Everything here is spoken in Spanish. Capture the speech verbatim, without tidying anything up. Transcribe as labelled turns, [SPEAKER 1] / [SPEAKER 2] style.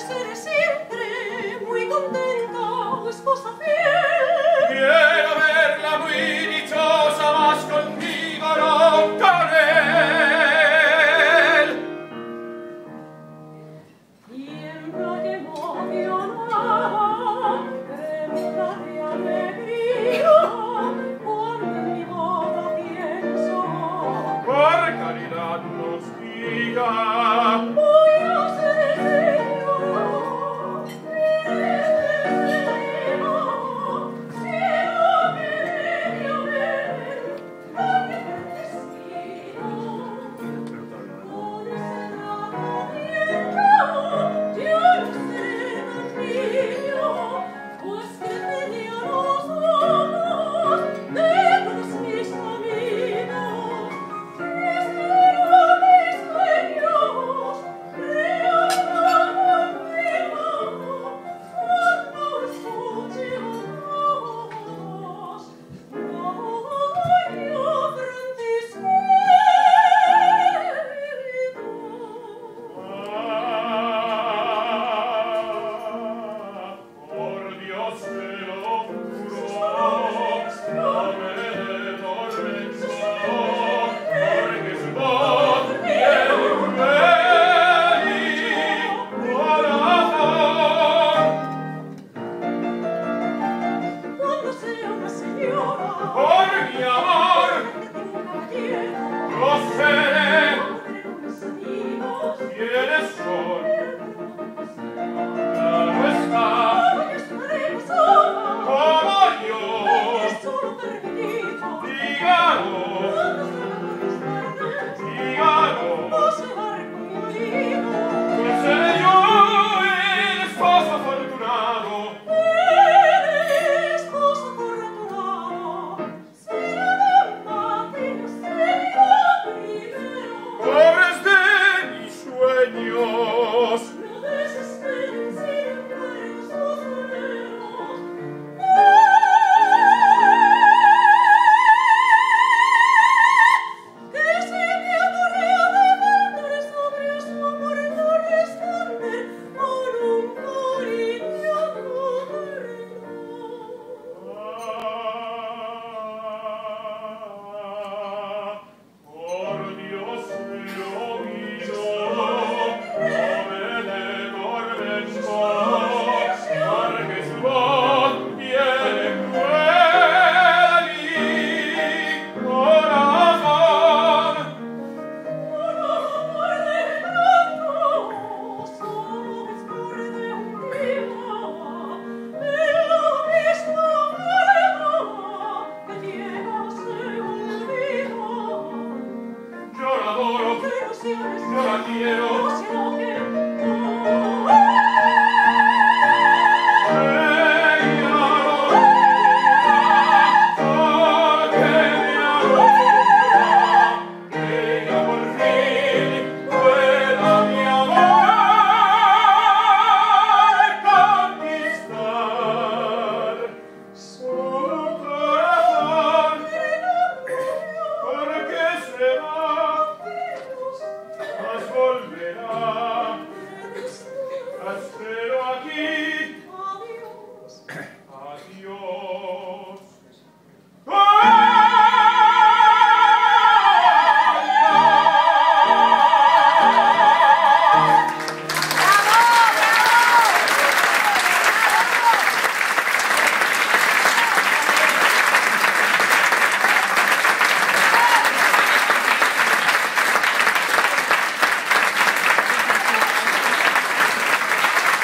[SPEAKER 1] seré siempre muy contenta, esposa fiel.
[SPEAKER 2] Quiero verla muy dichosa, más conmigo no con él.
[SPEAKER 1] Tiembla que emocionada, tremula de alegría, cuando en mi boda pienso.
[SPEAKER 2] Por caridad nos diga,
[SPEAKER 1] Voy a ser el Señor, eres el Señor, cielo que me dio ver, ay, qué destino. Con ese rato viejo, yo no seré tan niño, pues que tenía los ojos de todos mis amigos. Espero a mis sueños, realizan conmigo, cuando escuche a todos, Mario Francisquito.
[SPEAKER 2] por Dios te lo juro, no me tormento, porque su voz tiene un feliz corazón.
[SPEAKER 1] Cuando sea una señora,
[SPEAKER 2] Por mi amor,
[SPEAKER 1] un caballero,
[SPEAKER 2] lo seré.
[SPEAKER 1] madre de mis amigos,
[SPEAKER 2] ¿Quiénes son? Claro está,
[SPEAKER 1] yo estaré sola,
[SPEAKER 2] como yo.
[SPEAKER 1] es solo permitido,
[SPEAKER 2] Dígalo,
[SPEAKER 1] cuando salgan las tardes,
[SPEAKER 2] dígalo.
[SPEAKER 1] pasear conmigo.
[SPEAKER 2] Pues seré yo el esposo afortunado.
[SPEAKER 1] El esposo afortunado será don Martín, señor primero.
[SPEAKER 2] Pobres de mis sueños.
[SPEAKER 1] No desesperen siempre los sombreros. Que si mi amor le ha de mandar sobre su amor no responde con un cariño moderno.
[SPEAKER 2] Por Dios te lo pido, no me dé tormento, porque su voz tiene cruel mi corazón.
[SPEAKER 1] Por amor de pronto, solo desborde un día, en lo mismo fuego que llevase olvido.
[SPEAKER 2] Yo la adoro,
[SPEAKER 1] Que no seas
[SPEAKER 2] yo la quiero.
[SPEAKER 1] no se enoje,
[SPEAKER 2] Ella lo dirá, porque me amor, ella por fin pueda mi amor conquistar su corazón, porque se va, mas volverá. La espero aquí.